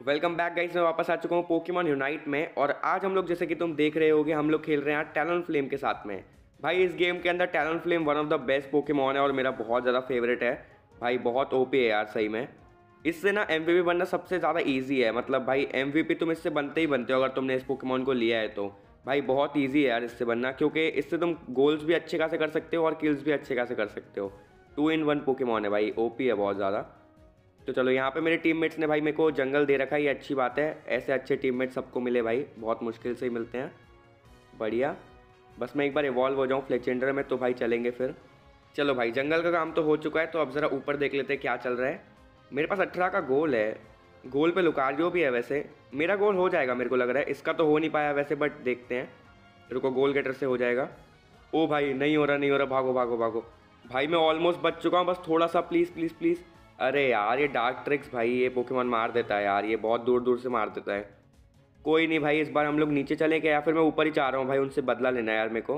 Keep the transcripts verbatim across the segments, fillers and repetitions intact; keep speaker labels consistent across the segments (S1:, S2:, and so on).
S1: Welcome back guys, मैं वापस आ चुका हूँ पोकेमॉन यूनाइट में। और आज हम लोग जैसे कि तुम देख रहे होगे हम लोग खेल रहे हैं टैलनफ्लेम के साथ में। भाई इस गेम के अंदर Talonflame one of the best Pokemon है और मेरा बहुत ज़्यादा फेवरेट है। भाई बहुत ओपी है यार सही में। इससे ना एमवीपी बनना सबसे ज़्यादा ईजी है। मतलब भाई एमवीपी तुम इससे बनते ही बनते हो अगर तुमने इस पोकेमॉन को लिया है तो। भाई बहुत ईजी है यार इससे बनना, क्योंकि इससे तुम गोल्स भी अच्छे खासे कर सकते हो और किल्स भी अच्छे खासे कर सकते हो। टू इन वन पोकेमॉन है भाई, ओपी है बहुत ज़्यादा। तो चलो यहाँ पे मेरे टीममेट्स ने भाई मेरे को जंगल दे रखा है, ये अच्छी बात है। ऐसे अच्छे टीममेट सबको मिले भाई, बहुत मुश्किल से ही मिलते हैं। बढ़िया, बस मैं एक बार इवॉल्व हो जाऊँ फ्लेचेंडर में तो भाई चलेंगे फिर। चलो भाई जंगल का काम तो हो चुका है, तो अब ज़रा ऊपर देख लेते हैं क्या चल रहा है। मेरे पास अठारह का गोल है, गोल पे लुकारियो भी है। वैसे मेरा गोल हो जाएगा मेरे को लग रहा है, इसका तो हो नहीं पाया वैसे, बट देखते हैं। रुको, गोल गेटर से हो जाएगा। ओ भाई नहीं हो रहा नहीं हो रहा, भागो भागो भागो। भाई मैं ऑलमोस्ट बच चुका हूँ, बस थोड़ा सा, प्लीज़ प्लीज़ प्लीज़। अरे यार ये डार्क ट्रिक्स भाई, ये पोकेमॉन मार देता है यार, ये बहुत दूर दूर से मार देता है। कोई नहीं भाई, इस बार हम लोग नीचे चले गए या फिर मैं ऊपर ही चाह रहा हूँ भाई, उनसे बदला लेना है यार मेरे को।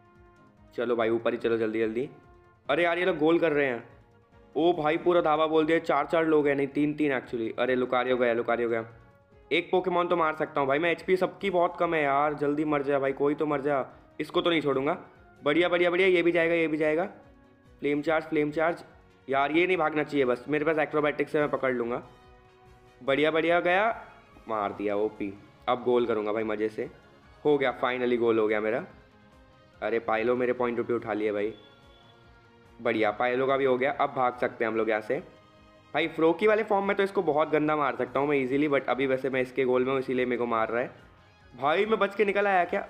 S1: चलो भाई ऊपर ही चलो जल्दी जल्दी। अरे यार ये लोग गोल कर रहे हैं। ओ भाई पूरा धावा बोल दिया, चार चार लोग हैं, नहीं तीन तीन एक्चुअली। अरे लुकारियो गया लुकारियो गया। एक पोकेमॉन तो मार सकता हूँ भाई मैं, एचपी सबकी बहुत कम है यार। जल्दी मर जा भाई, कोई तो मर जा। इसको तो नहीं छोड़ूंगा। बढ़िया बढ़िया बढ़िया, ये भी जाएगा ये भी जाएगा। Flame charge flame charge. यार ये नहीं भागना चाहिए, बस मेरे पास एक्रोबैटिक्स से मैं पकड़ लूँगा। बढ़िया बढ़िया गया, मार दिया ओपी। अब गोल करूँगा भाई मज़े से। हो गया, फाइनली गोल हो गया मेरा। अरे पायलो मेरे पॉइंट रुपये उठा लिए भाई। बढ़िया, पायलो का भी हो गया। अब भाग सकते हैं हम लोग यहाँ से। भाई फ्रोकी वाले फॉर्म में तो इसको बहुत गंदा मार सकता हूँ मैं इजीली, बट अभी वैसे मैं इसके गोल में हूँ इसीलिए मेरे को मार रहा है। भाई मैं बच के निकल आया क्या?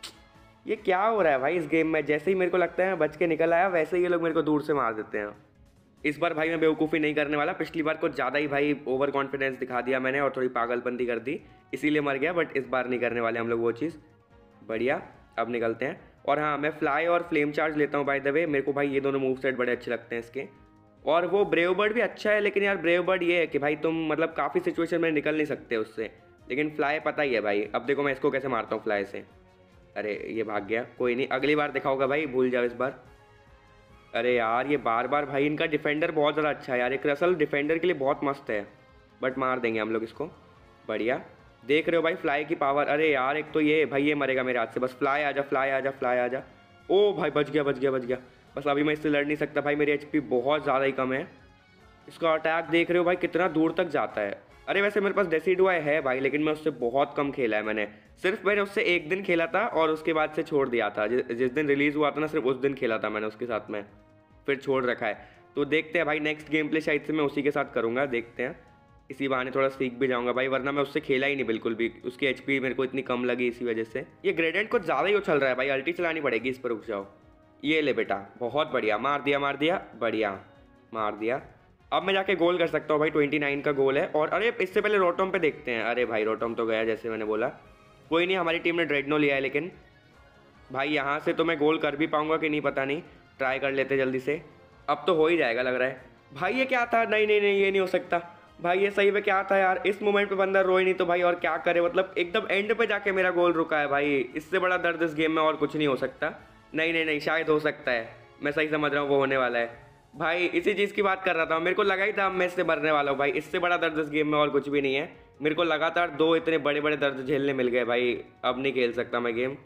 S1: ये क्या हो रहा है भाई इस गेम में? जैसे ही मेरे को लगता है मैं बच के निकल आया, वैसे ही ये लोग मेरे को दूर से मार देते हैं। इस बार भाई मैं बेवकूफ़ी नहीं करने वाला। पिछली बार कुछ ज़्यादा ही भाई ओवर कॉन्फिडेंस दिखा दिया मैंने और थोड़ी पागलपंती कर दी, इसीलिए मर गया। बट इस बार नहीं करने वाले हम लोग वो चीज़। बढ़िया, अब निकलते हैं। और हाँ, मैं फ्लाई और फ्लेम चार्ज लेता हूँ बाय द वे। मेरे को भाई ये दोनों मूव सेट बड़े अच्छे लगते हैं इसके। और वो ब्रेव बर्ड भी अच्छा है, लेकिन यार ब्रेव बर्ड ये है कि भाई तुम मतलब काफ़ी सिचुएशन में निकल नहीं सकते उससे। लेकिन फ्लाई पता ही है भाई। अब देखो मैं इसको कैसे मारता हूँ फ्लाई से। अरे ये भाग गया, कोई नहीं, अगली बार दिखाओगा भाई, भूल जाओ इस बार। अरे यार ये बार बार भाई, इनका डिफेंडर बहुत ज़्यादा अच्छा है यार, एक रसल डिफेंडर के लिए बहुत मस्त है। बट मार देंगे हम लोग इसको। बढ़िया, देख रहे हो भाई फ्लाई की पावर। अरे यार एक तो ये भाई, ये मरेगा मेरे हाथ से। बस फ्लाई आजा फ्लाई आजा फ्लाई आजा। ओ भाई बच गया बच गया बच गया। बस अभी मैं इससे लड़ नहीं सकता भाई, मेरी एचपी बहुत ज़्यादा ही कम है। इसका अटैक देख रहे हो भाई कितना दूर तक जाता है। अरे वैसे मेरे पास डेसिडुआई है भाई, लेकिन मैं उससे बहुत कम खेला है मैंने। सिर्फ मैंने उससे एक दिन खेला था और उसके बाद से छोड़ दिया था। जि, जिस दिन रिलीज़ हुआ था ना, सिर्फ उस दिन खेला था मैंने उसके साथ में, फिर छोड़ रखा है। तो देखते हैं भाई, नेक्स्ट गेम प्ले शायद से मैं उसी के साथ करूँगा, देखते हैं। इसी बहाने थोड़ा सीख भी जाऊँगा भाई, वरना मैं उससे खेला ही नहीं बिल्कुल भी। उसकी एचपी मेरे को इतनी कम लगी इसी वजह से। ये ग्रेडेंट कुछ ज़्यादा ही उछल रहा है भाई, अल्टी चलानी पड़ेगी इस पर। रुक जाओ, ये ले बेटा, बहुत बढ़िया, मार दिया मार दिया, बढ़िया मार दिया। अब मैं जाके गोल कर सकता हूँ भाई, ट्वेंटी नाइन का गोल है। और अरे इससे पहले रोटोम पे देखते हैं। अरे भाई रोटोम तो गया जैसे मैंने बोला। कोई नहीं, हमारी टीम ने ड्रेडनो लिया है, लेकिन भाई यहाँ से तो मैं गोल कर भी पाऊँगा कि नहीं पता नहीं। ट्राई कर लेते जल्दी से। अब तो हो ही जाएगा लग रहा है। भाई ये क्या था? नहीं नहीं नहीं, ये नहीं हो सकता भाई, ये सही में क्या था यार? इस मोमेंट पे बंदा रोए नहीं तो भाई और क्या करे? मतलब एकदम एंड पे जाके मेरा गोल रुका है भाई। इससे बड़ा दर्द इस गेम में और कुछ नहीं हो सकता। नहीं नहीं नहीं, शायद हो सकता है, मैं सही समझ रहा हूँ, वो होने वाला है भाई। इसी चीज़ की बात कर रहा था, मेरे को लगा ही था मैं इससे मरने वाला हूँ भाई। इससे बड़ा दर्द इस गेम में और कुछ भी नहीं है। मेरे को लगातार दो इतने बड़े बड़े दर्द झेलने मिल गए भाई। अब नहीं खेल सकता मैं गेम।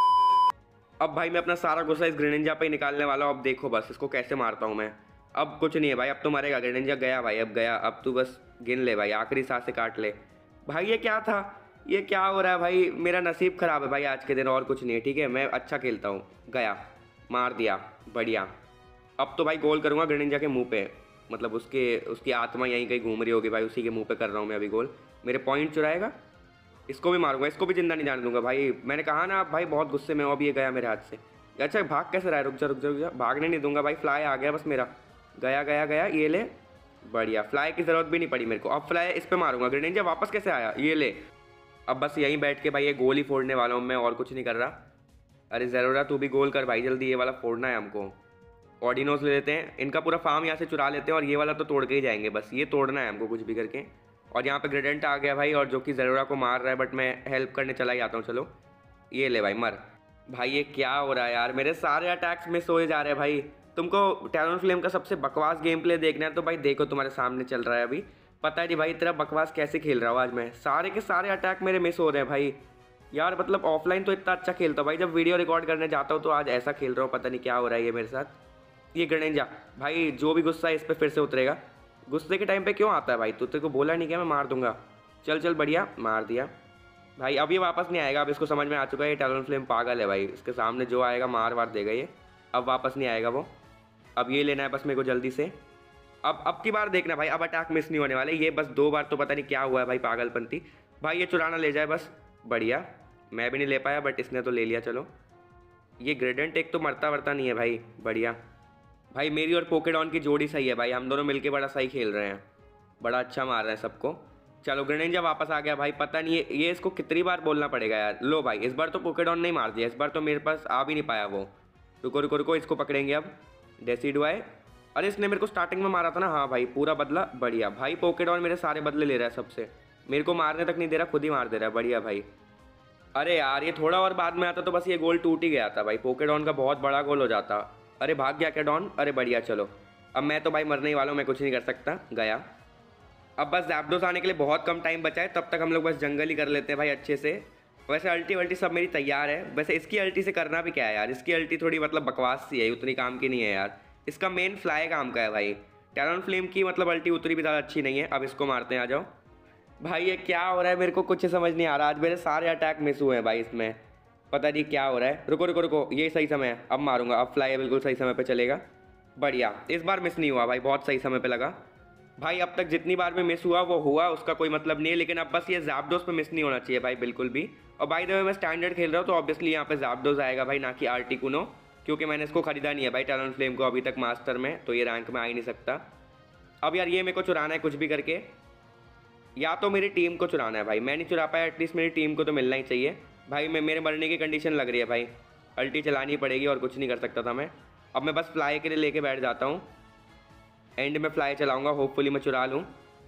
S1: अब भाई मैं अपना सारा गुस्सा इस ग्रेनिंजा पे ही निकालने वाला हूँ। अब देखो बस इसको कैसे मारता हूँ मैं। अब कुछ नहीं है भाई, अब तो मरेगा ग्रेनिंजा। गया भाई, अब गया। अब तू बस गिन ले भाई, आखिरी सांसें काट ले भाई। ये क्या था? ये क्या हो रहा है भाई? मेरा नसीब ख़राब है भाई आज के दिन, और कुछ नहीं है। ठीक है, मैं अच्छा खेलता हूँ। गया, मार दिया, बढ़िया। अब तो भाई गोल करूँगा ग्रेनिंजा के मुंह पे। मतलब उसके उसकी आत्मा यहीं कहीं घूम रही होगी भाई, उसी के मुंह पे कर रहा हूँ मैं अभी गोल। मेरे पॉइंट चुराएगा, इसको भी मारूंगा, इसको भी जिंदा नहीं जाने दूंगा भाई। मैंने कहा ना आप भाई बहुत गुस्से में हो। अब ये गया मेरे हाथ से। अच्छा भाग कैसे रहा है? रुक जा रुक जा रुक जा, भागने नहीं दूंगा भाई। फ्लाई आ गया बस मेरा। गया गया गया, ये ले, बढ़िया। फ्लाई की ज़रूरत भी नहीं पड़ी मेरे को। अब फ्लाई इस पर मारूंगा। ग्रेनिंजा वापस कैसे आया? ये ले। अब बस यहीं बैठ के भाई ये गोल ही फोड़ने वाला हूँ मैं, और कुछ नहीं कर रहा। अरे ज़रूरा तू भी गोल कर भाई जल्दी, ये वाला फोड़ना है हमको। ऑर्डिनोस ले लेते हैं, इनका पूरा फार्म यहाँ से चुरा लेते हैं और ये वाला तो तोड़ के ही जाएंगे। बस ये तोड़ना है हमको कुछ भी करके। और यहाँ पे ग्रेडेंट आ गया भाई, और जो कि ज़रूरा को मार रहा है, बट मैं हेल्प करने चला ही आता हूँ। चलो ये ले भाई, मर भाई। ये क्या हो रहा है यार? मेरे सारे अटैक्स मिस हो जा रहे हैं भाई। तुमको टैलनफ्लेम का सबसे बकवास गेम प्ले देखना है तो भाई देखो, तुम्हारे सामने चल रहा है अभी। पता नहीं भाई तेरा बकवास कैसे खेल रहा हूँ आज मैं, सारे के सारे अटैक मेरे मिस हो रहे हैं भाई यार। मतलब ऑफलाइन तो इतना अच्छा खेलता हूँ भाई, जब वीडियो रिकॉर्ड करने जाता हूँ तो आज ऐसा खेल रहा हूँ, पता नहीं क्या हो रहा है ये मेरे साथ। ये ग्रेनेंजा भाई, जो भी गुस्सा है इस पर फिर से उतरेगा। गुस्से के टाइम पे क्यों आता है भाई? तू तेरे को बोला नहीं क्या मैं मार दूंगा? चल चल बढ़िया, मार दिया भाई। अब ये वापस नहीं आएगा, अब इसको समझ में आ चुका है ये टैलेंट फ्लेम पागल है भाई। इसके सामने जो आएगा मार वार देगा ये, अब वापस नहीं आएगा वो। अब ये लेना है बस मेरे को जल्दी से। अब अब की बार देखना भाई, अब अटैक मिस नहीं होने वाले ये, बस दो बार तो पता नहीं क्या हुआ है भाई, पागलपंती भाई। ये चुराना ले जाए बस, बढ़िया। मैं भी नहीं ले पाया बट इसने तो ले लिया। चलो ये ग्रेडेंट एक तो मरता वरता नहीं है भाई, बढ़िया भाई। मेरी और पोकेडॉन की जोड़ी सही है भाई, हम दोनों मिलके बड़ा सही खेल रहे हैं, बड़ा अच्छा मार रहे हैं सबको। चलो ग्रेनेंजा वापस आ गया भाई, पता नहीं ये ये इसको कितनी बार बोलना पड़ेगा यार। लो भाई इस बार तो पोकेडॉन नहीं मार दिया, इस बार तो मेरे पास आ भी नहीं पाया वो। रुको रुको रुको, इसको पकड़ेंगे अब। डेसीडुआई, अरे इसने मेरे को स्टार्टिंग में मारा था ना। हाँ भाई पूरा बदला, बढ़िया भाई। पोकेडॉन मेरे सारे बदले ले रहा है सबसे, मेरे को मारने तक नहीं दे रहा, खुद ही मार दे रहा है, बढ़िया भाई। अरे यार ये थोड़ा और बाद में आता तो बस ये गोल टूट ही गया था भाई, पोकेडॉन का बहुत बड़ा गोल हो जाता। अरे भाग गया क्या डॉन? अरे बढ़िया। चलो अब मैं तो भाई मरने ही वाला हूँ, मैं कुछ नहीं कर सकता, गया। अब बस ज़ैप्डोस आने के लिए बहुत कम टाइम बचा है, तब तक हम लोग बस जंगल ही कर लेते हैं भाई अच्छे से। वैसे अल्टी वल्टी सब मेरी तैयार है, वैसे इसकी अल्टी से करना भी क्या है यार, इसकी अल्टी थोड़ी मतलब बकवास सी है, उतनी काम की नहीं है यार। इसका मेन फ्लाई काम का है भाई। टैलेंट फ्लेम की मतलब अल्टी उतनी भी ज़्यादा अच्छी नहीं है। अब इसको मारते हैं, आ जाओ भाई। ये क्या हो रहा है मेरे को कुछ समझ नहीं आ रहा, आज मेरे सारे अटैक मिस हुए हैं भाई इसमें, पता नहीं क्या हो रहा है। रुको रुको रुको, ये सही समय है, अब मारूंगा। अब फ्लाई बिल्कुल सही समय पे चलेगा, बढ़िया। इस बार मिस नहीं हुआ भाई, बहुत सही समय पे लगा भाई। अब तक जितनी बार में मिस हुआ वो हुआ, उसका कोई मतलब नहीं है, लेकिन अब बस ये ज़ैप्डोस पे मिस नहीं होना चाहिए भाई बिल्कुल भी। और बाय द वे मैं स्टैंडर्ड खेल रहा हूँ तो ऑब्वियसली यहाँ पे ज़ैप्डोस आएगा भाई, ना कि आर्टिकुनो, क्योंकि मैंने इसको खरीदा नहीं है भाई टैलेंट फ्लेम को अभी तक मास्टर में, तो ये रैंक में आ ही नहीं सकता। अब यार ये मेरे को चुराना है कुछ भी करके, या तो मेरी टीम को चुराना है भाई। मैं नहीं चुरा पाया, एटलीस्ट मेरी टीम को तो मिलना ही चाहिए भाई। मैं मेरे मरने की कंडीशन लग रही है भाई, अल्टी चलानी पड़ेगी और कुछ नहीं कर सकता था मैं। अब मैं बस फ्लाई के लिए लेके बैठ जाता हूँ, एंड में फ्लाई चलाऊँगा, होपफुली मैं चुरा लूँ।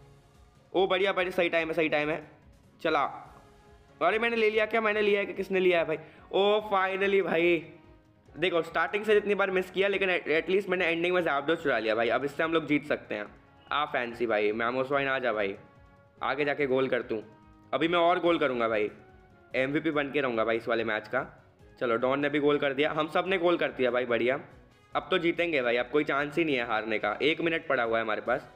S1: ओ बढ़िया बढ़िया, सही टाइम है सही टाइम है, चला। अरे मैंने ले लिया क्या? मैंने लिया है कि किसने लिया है भाई? ओ फाइनली भाई, देखो स्टार्टिंग से जितनी बार मिस किया, लेकिन एटलीस्ट मैंने एंडिंग में ज़ैप्डोस चुरा लिया भाई। अब इससे हम लोग जीत सकते हैं। आ फैंसी भाई, मैमोस्वाइन आ जा भाई, आगे जाके गोल कर तूँ। अभी मैं और गोल करूँगा भाई, एमवीपी बन के रहूँगा भाई इस वाले मैच का। चलो डॉन ने भी गोल कर दिया, हम सब ने गोल कर दिया भाई, बढ़िया। अब तो जीतेंगे भाई, अब कोई चांस ही नहीं है हारने का। एक मिनट पड़ा हुआ है हमारे पास,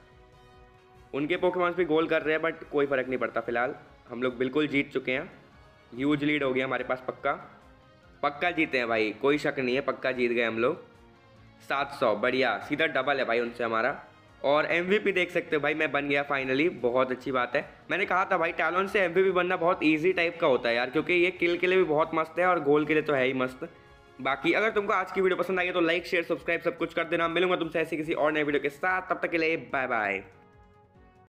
S1: उनके पोकेमॉन्स भी गोल कर रहे हैं बट कोई फ़र्क नहीं पड़ता फिलहाल, हम लोग बिल्कुल जीत चुके हैं। ह्यूज लीड हो गया हमारे पास, पक्का पक्का जीते हैं भाई, कोई शक नहीं है, पक्का जीत गए हम लोग। सात सौ, बढ़िया, सीधा डबल है भाई उनसे हमारा। और एमवीपी देख सकते हो भाई, मैं बन गया फाइनली, बहुत अच्छी बात है। मैंने कहा था भाई टैलोन से एमवीपी बनना बहुत इजी टाइप का होता है यार, क्योंकि ये किल के लिए भी बहुत मस्त है और गोल के लिए तो है ही मस्त। बाकी अगर तुमको आज की वीडियो पसंद आई है तो लाइक शेयर सब्सक्राइब सब कुछ कर देना। मिलूंगा तुमसे ऐसी किसी और नए वीडियो के साथ, तब तक के लिए बाय बाय।